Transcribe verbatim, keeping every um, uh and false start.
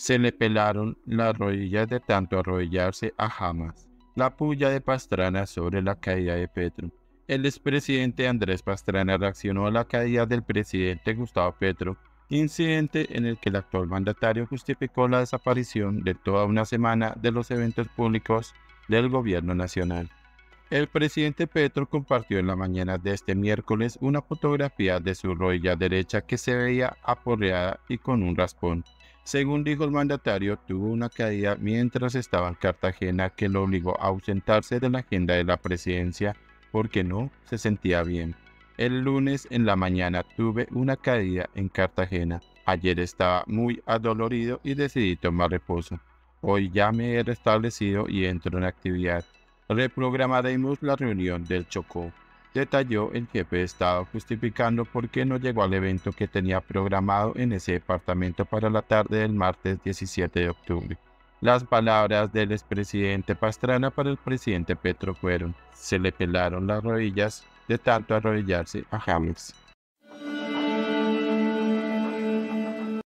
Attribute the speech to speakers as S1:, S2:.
S1: Se le pelaron las rodillas de tanto arrodillarse a Hamas. La puya de Pastrana sobre la caída de Petro. El expresidente Andrés Pastrana reaccionó a la caída del presidente Gustavo Petro, incidente en el que el actual mandatario justificó la desaparición de toda una semana de los eventos públicos del gobierno nacional. El presidente Petro compartió en la mañana de este miércoles una fotografía de su rodilla derecha que se veía aporreada y con un raspón. Según dijo el mandatario, tuvo una caída mientras estaba en Cartagena que lo obligó a ausentarse de la agenda de la presidencia porque no se sentía bien. El lunes en la mañana tuve una caída en Cartagena. Ayer estaba muy adolorido y decidí tomar reposo. Hoy ya me he restablecido y entro en actividad. Reprogramaremos la reunión del Chocó, detalló el jefe de Estado, justificando por qué no llegó al evento que tenía programado en ese departamento para la tarde del martes diecisiete de octubre. Las palabras del expresidente Pastrana para el presidente Petro fueron: se le pelaron las rodillas de tanto arrodillarse a James.